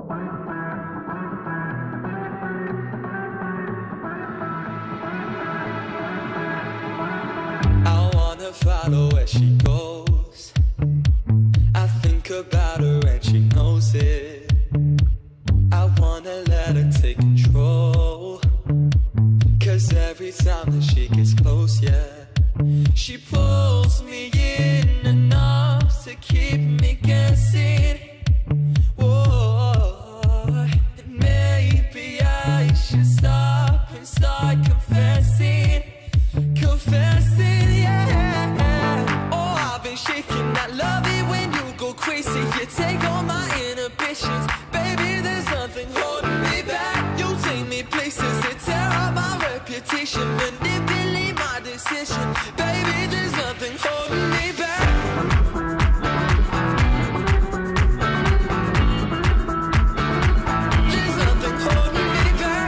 I wanna follow where she goes. I think about her and she knows it. I wanna let her take control, 'cause every time that she gets close, yeah, she pulls me in enough to keep me guessing. Whoa, and maybe I should stop and start confessing. Confessing, yeah. Oh, I've been shaking. I love it when you go crazy. You take all my inhibitions. Baby, there's nothing holding me back. You take me places that tear up my reputation, manipulate my decision. Baby, there's nothing holding me back. There's nothing holding me back.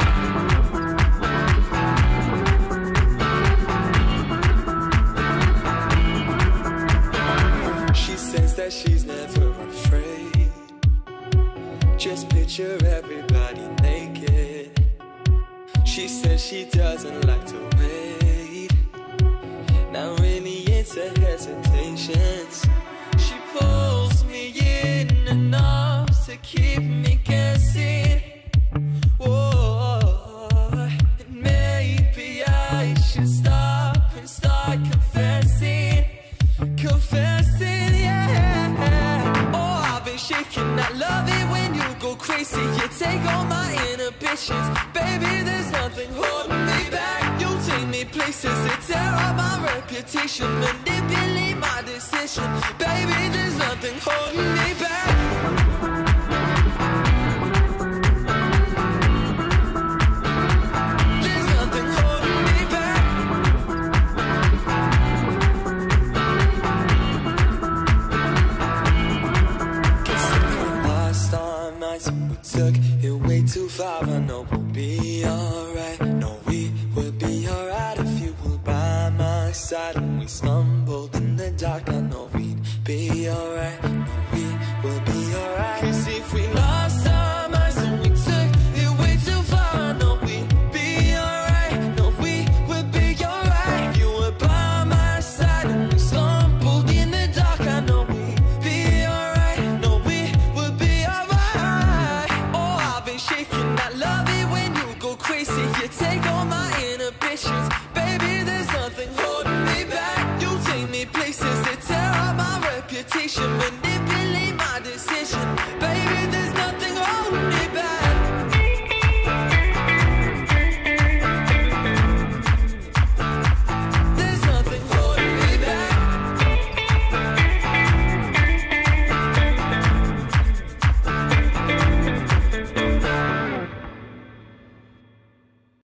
She says that she's never afraid. Just picture everybody naked. She says she doesn't like to wait. Not really into hesitations. She pulls me in enough to keep me guessing. Whoa, and maybe I should stop and start confessing. Confessing, yeah. Oh, I've been shaking. I love it when you go crazy. You take all my inhibitions. Baby, there's nothing holding me back. You take me places that tear up my reputation, manipulate my decision. Baby, there's nothing holding me back. There's nothing holding me back. Guess if the last time nights we took it way too far, I know we'll be alright. No, we would be alright if you were by my side. When we stumbled in the dark, I know we'd be alright.